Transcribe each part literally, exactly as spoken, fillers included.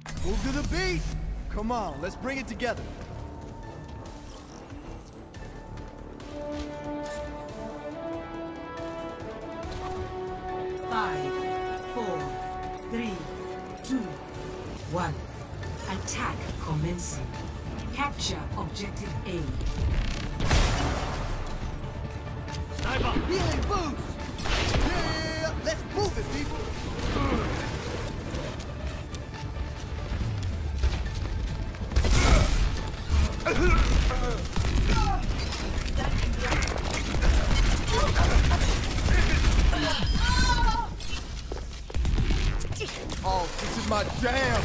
Move to the beat! Come on, let's bring it together. Five, four, three, two, one. Attack commencing. Capture objective A. Sniper! Healing boost! Yeah! Let's move it, people! Oh, this is my jam!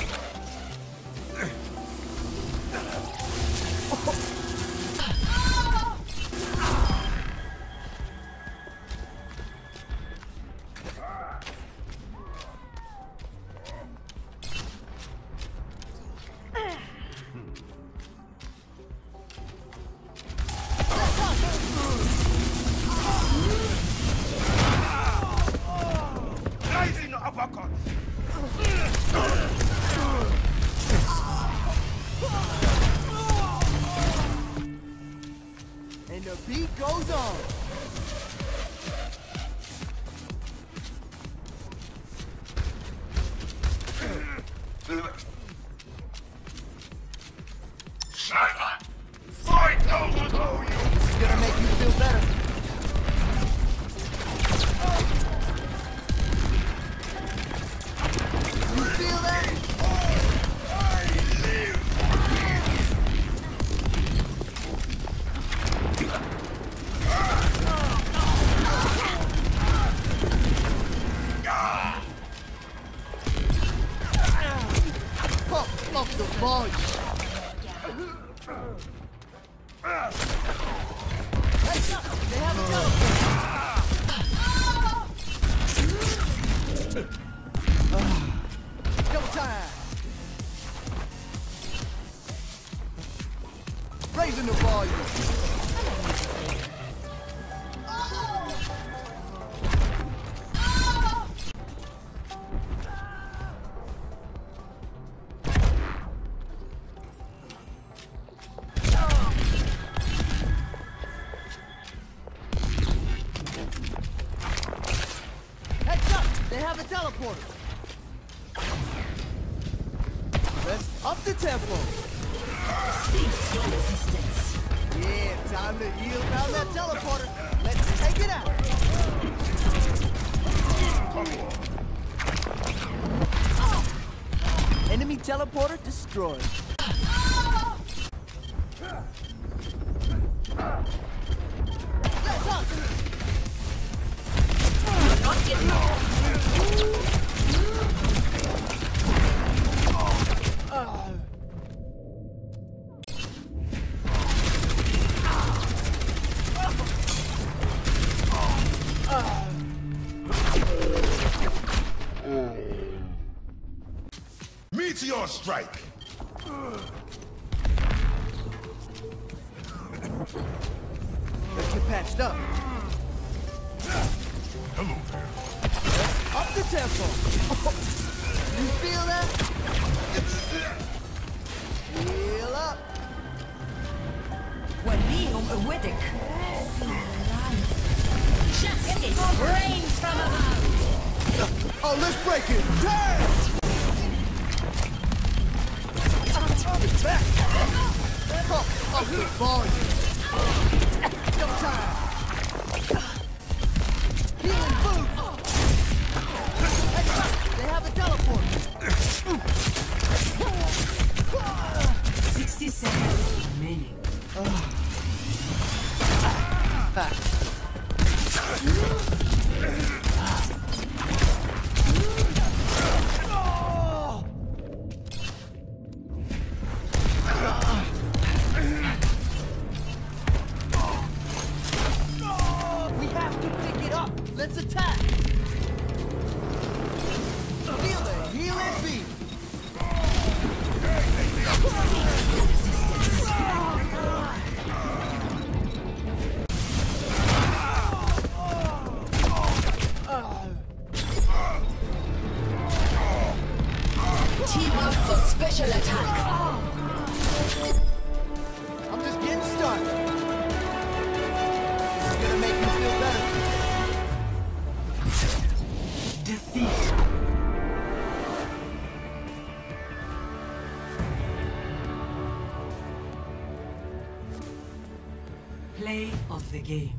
And the beat goes on. Sniper, fight those who know you. This is gonna make you feel better. You feel that? Pump up the volume. Hey, they have a telephone. Go time. Raising the volume. They have a teleporter. Let's up the tempo. Cease your resistance. Yeah, time to heal down that teleporter. Let's take it out. Enemy teleporter destroyed. Let's up. Not getting off. Meteor strike. Let's get patched up. Hello there. Up the tempo. You feel that? Heal up. Waliyum Awidik. Justice reigns from above. Oh, let's break it. Damn! Back. Up, up the volume. Go time. Healing food. They have a teleport. Sixty seconds remaining. We have to pick it up. Let's attack. Feel the healing beat. Play of the game.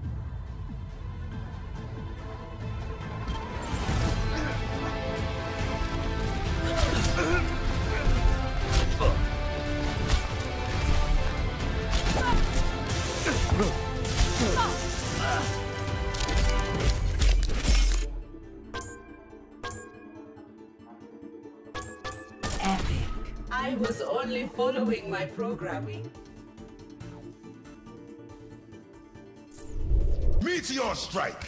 Epic. I was only following my programming. Meteor strike!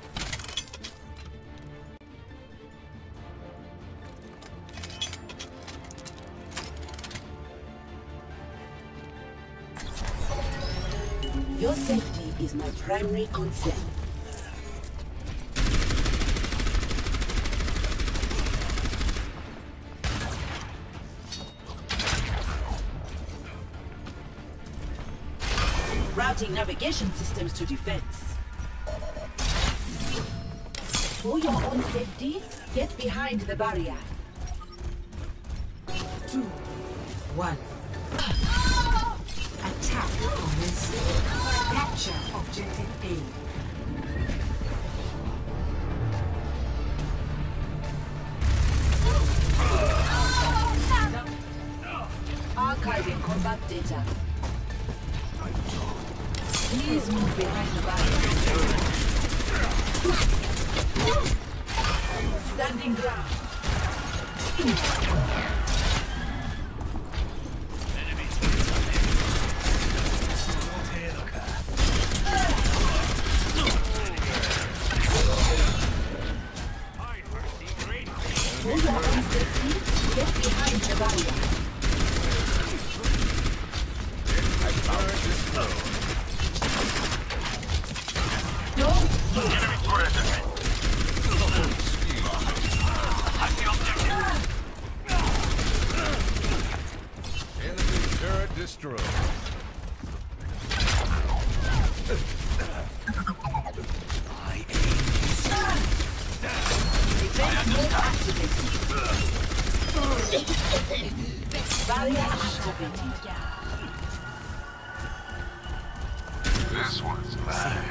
Your safety is my primary concern. Routing navigation systems to defense. For your own safety, get behind the barrier. Two, one. Attack Orisa. Capture objective A. Archiving combat data. Please move behind the barrier. Standing ground. For your own safety, get behind the barrier. Don't move. Enemy turret ahead. Attack the objective. Enemy turret destroyed. I aim. Defense mode activated. Barrier activated. This one's mine.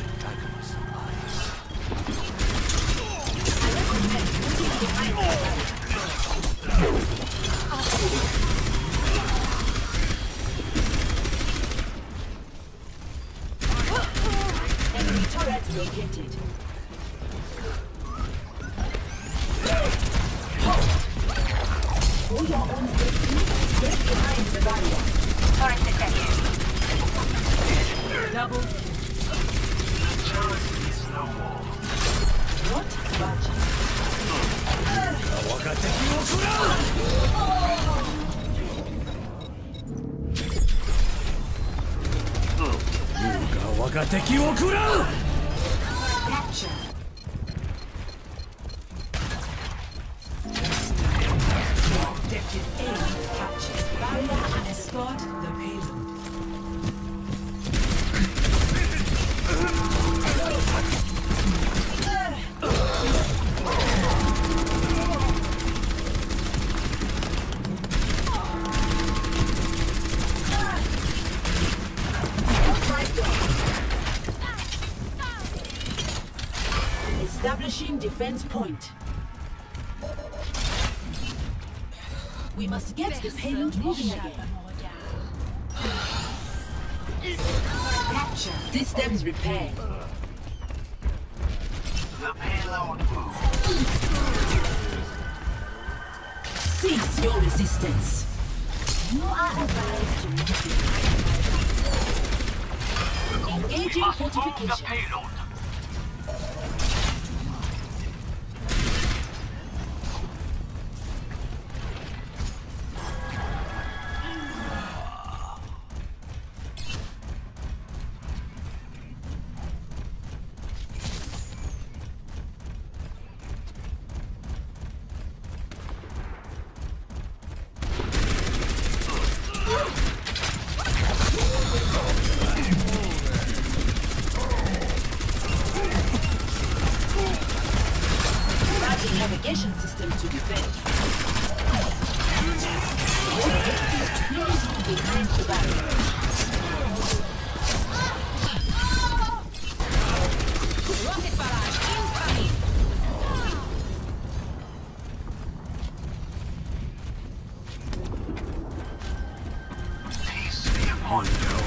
Enemy turret located. For your own safety, get behind the barrier. Turret detected. Double. Not budging. 我が敵を食らう 我が敵を食らう Capture. Objective A captured. Barrier and escort the payload. Establishing defense point. We must get the payload moving again. Capture. Systems repaired. The payload moves. Cease your resistance. You are advised to move. Engaging Must move the fortifications. payload.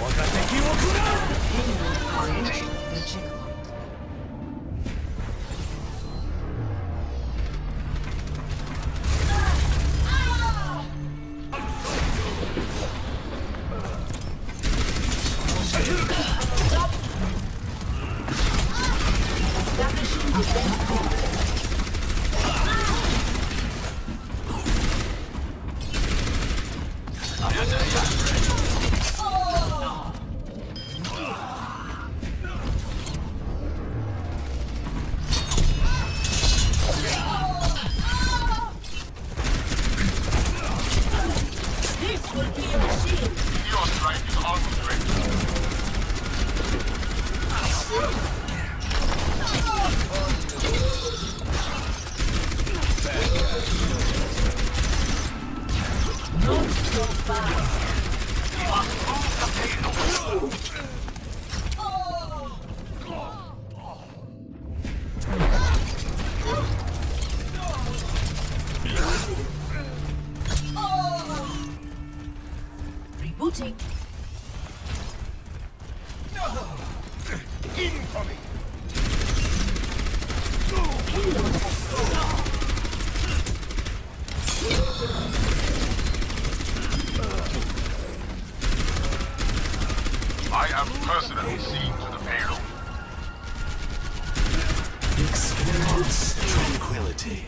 The checkpoint. Establishing defense point. Rebooting. Incoming! I am personally seen to the payload. Experience tranquility.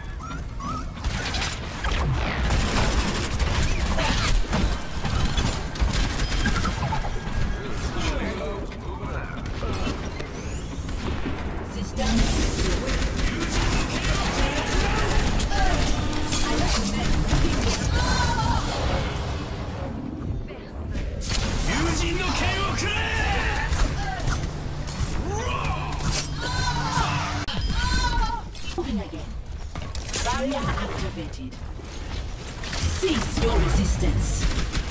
Barrier activated. Cease your resistance.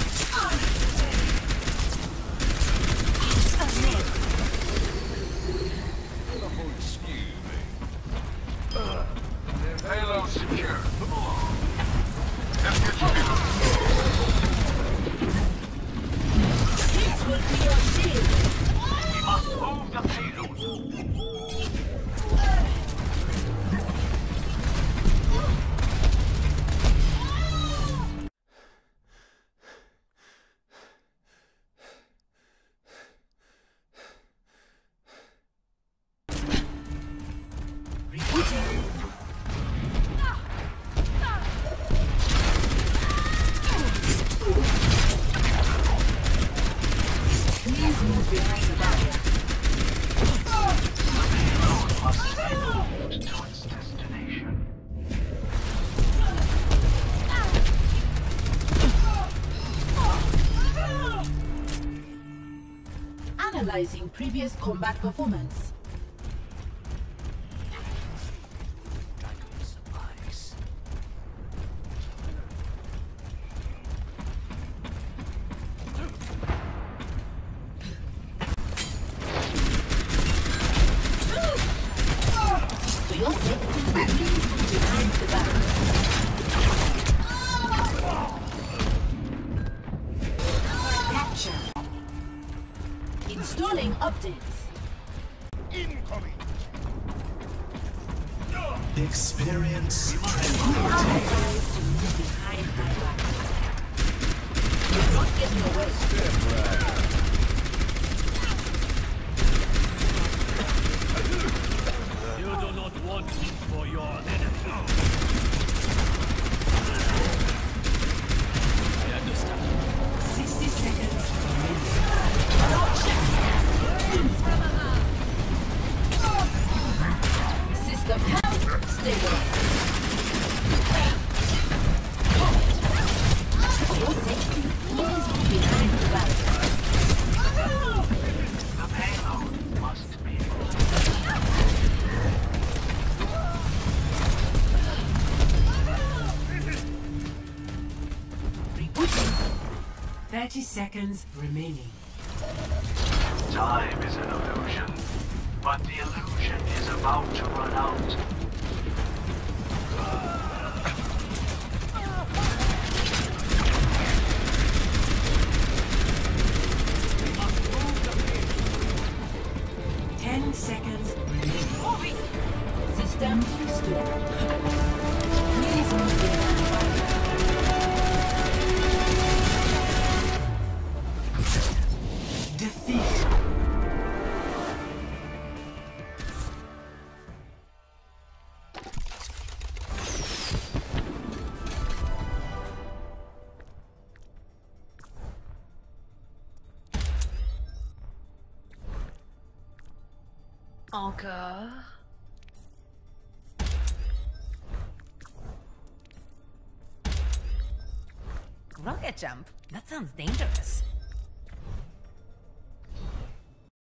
Excuse me. Uh, payload secure. Let's get you in. This will be your shield. We must move the payload. Please move behind the barrier. Must be moved to its destination. Analyzing previous combat performance. For your safety, please move behind the barrier. Capture. Installing updates. Incoming! Experience You are tranquility. advised to move behind my back. You're not getting away. You do not want me for your enemy. I understand. sixty seconds. System health stabilized. For your safety, please move behind the barrier. The payload must be moved. Rebooting. thirty seconds remaining. Time is an illusion, but the illusion is about to run out. Ten seconds remaining. System restored. Please move the Defeat. Encore. Rocket jump? That sounds dangerous.